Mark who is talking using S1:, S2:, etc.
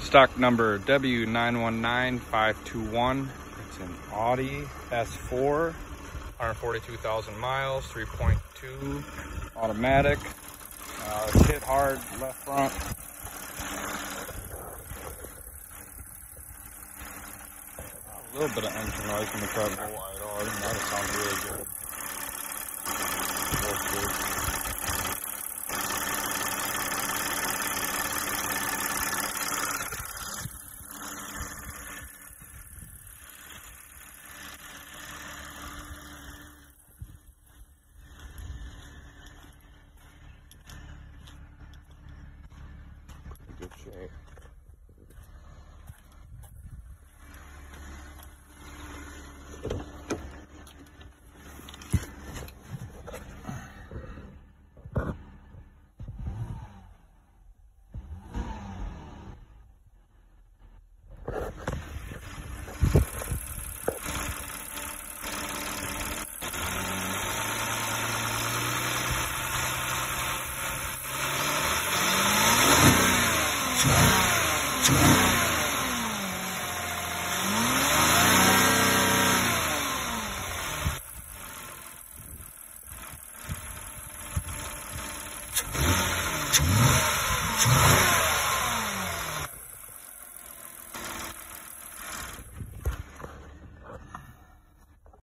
S1: Stock number W919521. It's an Audi S4, 142,000 miles, 3.2 automatic. Hit hard left front. A little bit of engine noise when the car go wide. Oh, that sounds really good. Good shape.